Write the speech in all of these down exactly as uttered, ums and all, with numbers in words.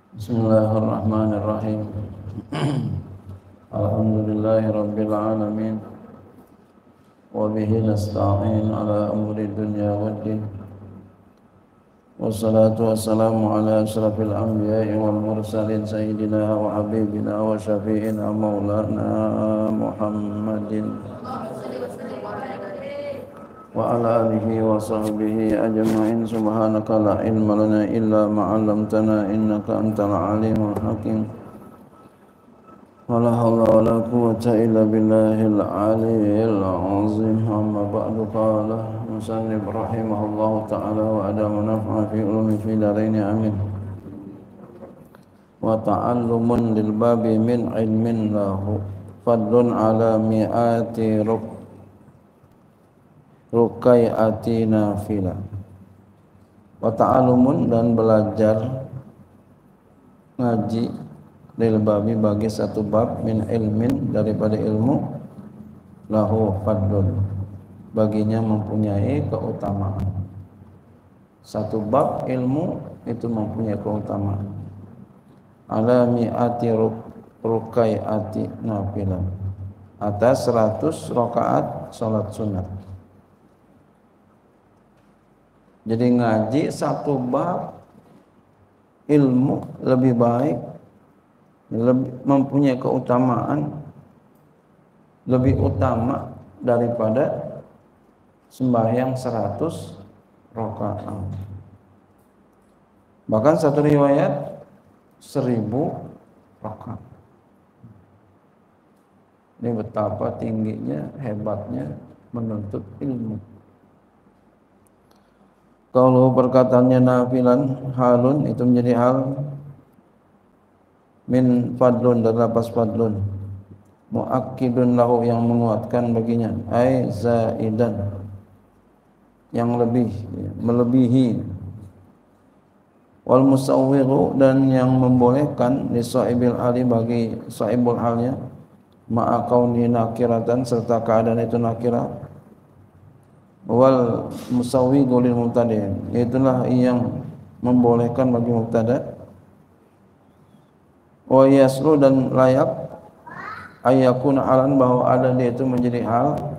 Bismillahirrahmanirrahim. Alhamdulillahirabbil alamin. Wa bihi nasta'in ala umuri dunya waddin. Wassalatu wassalamu ala asyrafil anbiya'i wal mursalin sayyidina wa habibina wa syafi'ina maulana Muhammadin wa ala alihi wa sahbihi ajma'in. Subhanaka la ilma lana illa ma 'allamtana innaka antal alimul hakim. Wala haula wala quwwata illa billahil aliyyil azim. Amma ba'du, qala musannif rahimahullahu ta'ala wa adama naf'a fi ulumi fi darain amin. Wa ta'allumun lil babi min ilmin lahu fadlun ala mi'ati ruk rukai'ati nafila. Wa ta'allumun, dan belajar ngaji lil babi bagi satu bab min ilmin daripada ilmu lahu fadlun, baginya mempunyai keutamaan. Satu bab ilmu itu mempunyai keutamaan. Ala mi'ati rukai'ati nafilah, atas seratus rakaat salat sunat. Jadi ngaji satu bab ilmu lebih baik, lebih, mempunyai keutamaan lebih utama daripada sembahyang seratus rakaat. Bahkan satu riwayat seribu rakaat. Ini betapa tingginya, hebatnya menuntut ilmu. Kalau perkataannya nafilan halun, itu menjadi hal. Min fadlun, dan lapas fadlun, muakkidun lahu, yang menguatkan baginya, ai zaidan, yang lebih, melebihi. Wal musawwiru, dan yang membolehkan li sahibil hali, bagi sahibul halnya, ma'a kauni nakiratan, serta keadaan itu nakirah. Wal musawwiru lil mubtadi', itulah yang membolehkan bagi mubtada'. Wa yaslu, dan layak ayyakuna halan, bahwa ada dia itu menjadi hal.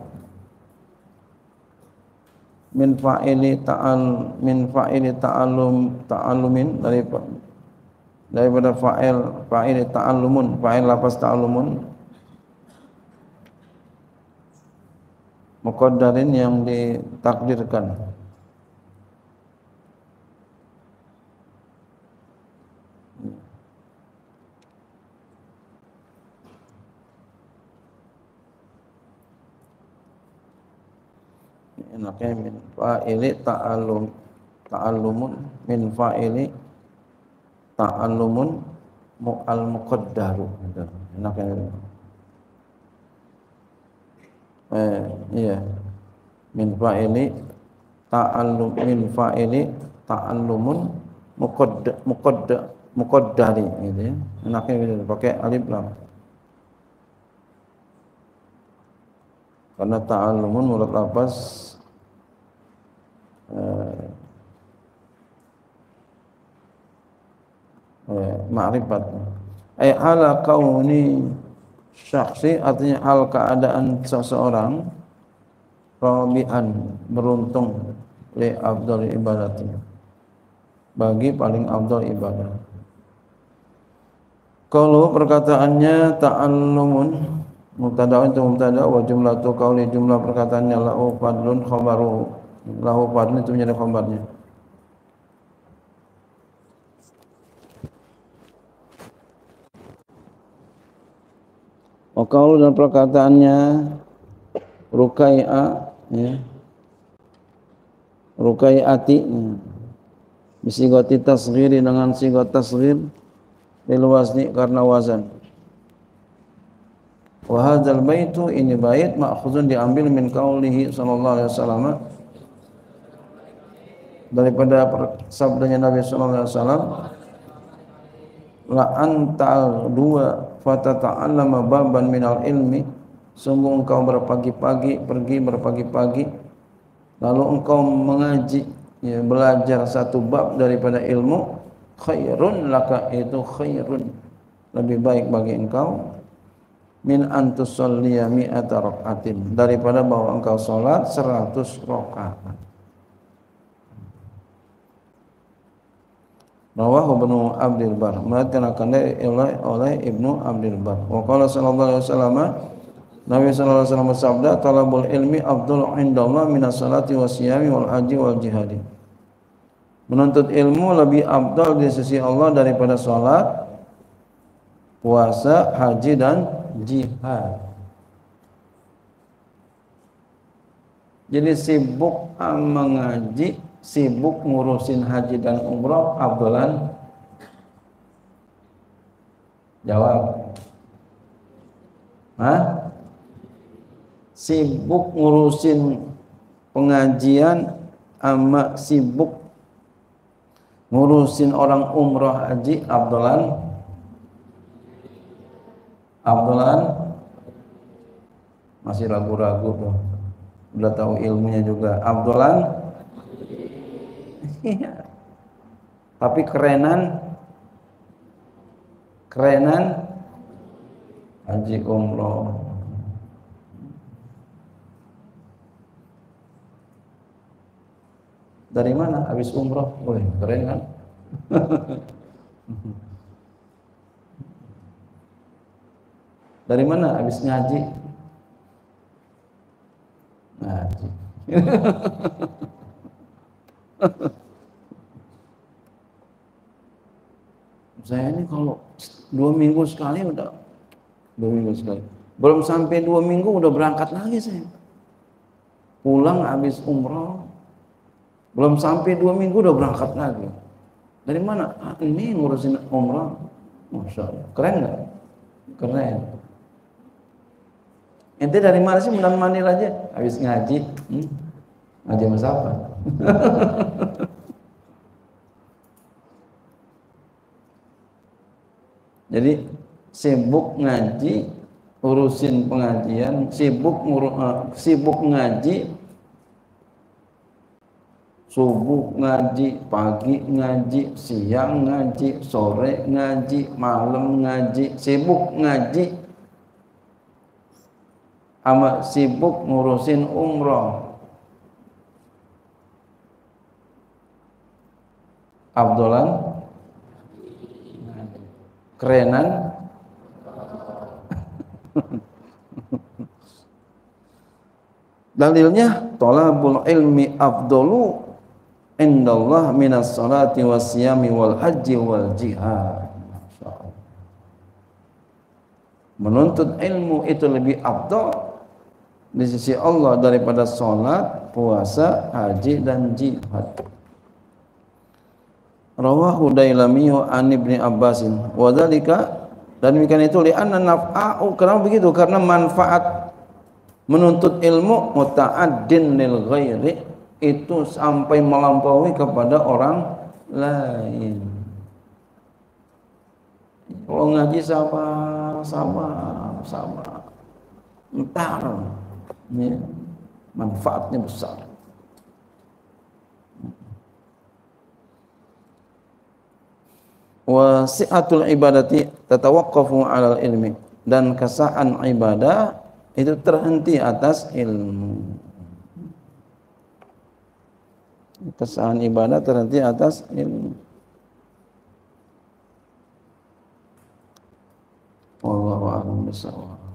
Min fa'ili ta'al min fa'ili ta'allum ta'allumin, daripada daripada fa'il fa'ili ta'allumun, fa'il lafaz ta'allumun, muqaddarin, yang ditakdirkan. Enaknya min fa'ili ta'allum ta'allumun, min fa'ili ta'allumun mu'al muqaddaru. Enaknya eh iya min fa'ili ta'allum min fa'ili ta'allumun muqadda muqadda muqaddari, gitu ya. Enaknya gitu, pakai alif lam. Karena ta'allumun mulut lafaz eh, eh, ma'rifat. Ay ala kauni syakhsi, artinya hal keadaan seseorang, rabi'an, beruntung, li afdal ibadati, bagi paling afdal ibadah. Kalau perkataannya ta'allumun, mubtada itu mubtada, wa jumlatu qauli, jumlah perkataannya lahu fadlun khabaru, lahu fadlun itu menjadi khabarnya. Wa qaulu, dan perkataannya rukai'a, ya, rukai'ati, ya, bisigati tasghiri, dengan sigat tasghir, lil wazni, karena wazan. Wa hadzal baitu, ini bait ma'khuzun, diambil min qaulihi sallallahu alaihi wasallam, daripada sabdanya Nabi sallallahu alaihi wasallam, la antal dua fatata'allama baban minal ilmi, sungguh engkau berpagi-pagi pergi berpagi-pagi lalu engkau mengaji, ya, belajar satu bab daripada ilmu, khairun laka, itu khairun, lebih baik bagi engkau, min antusalliya mi'ata rakaatin, daripada bahwa engkau salat seratus rakaat. Rawahu Ibnu Abdul Bar, meriwayatkan akan oleh oleh Ibnu Abdul Bar. Wa qala sallallahu alaihi wasallam, Nabi sallallahu alaihi wasallam bersabda, talabul ilmi afdalu indallah minas salati wasiyami wal haji wal jihadi. Menuntut ilmu lebih afdal di sisi Allah daripada salat, puasa, haji dan jihad. Jadi sibuk mengaji, sibuk ngurusin haji dan umrah afdalan? Jawab. Hah? Sibuk ngurusin pengajian ama sibuk ngurusin orang umrah haji afdalan? Afdalan? Masih ragu-ragu tuh. Udah tahu ilmunya juga. Afdalan? Iya. Tapi kerenan, kerenan haji umroh. Dari mana habis umroh? Wih, keren kan? Dari mana habis ngaji? Ngaji. Saya ini kalau dua minggu sekali udah dua minggu sekali, belum sampai dua minggu udah berangkat lagi saya. Pulang habis umroh, belum sampai dua minggu udah berangkat lagi. Dari mana? Ah, ini ngurusin umroh. Masya Allah, keren nggak? Keren. Ente dari mana sih mendam mandir aja? Habis ngaji, hmm? Ngaji sama siapa? Jadi sibuk ngaji, urusin pengajian, sibuk ngurus, uh, sibuk ngaji, subuh ngaji, pagi ngaji, siang ngaji, sore ngaji, malam ngaji, sibuk ngaji, ama sibuk ngurusin umroh. Abdolan kerenan dalilnya talabul ilmi afdalu indallah minas salati wasiyami wal haji wal jihad. Menuntut ilmu itu lebih afdal di sisi Allah daripada salat, puasa, haji dan jihad. Rawahu Dailami an Ibnu Abbasin wa dzalika, dan demikian itu li'anna naf'a'u, kenapa begitu? Karena manfaat menuntut ilmu muta'addin lil ghairi, itu sampai melampaui kepada orang lain. Kalau ngaji sabar, sabar, sabar, entar ya, manfaatnya besar. Wa si'atul ibadati tatawaqqafu 'alal ilmi, dan kesahan ibadah itu terhenti atas ilmu. Kesahan ibadah terhenti atas ilmu. Wallahu a'lam bishawab.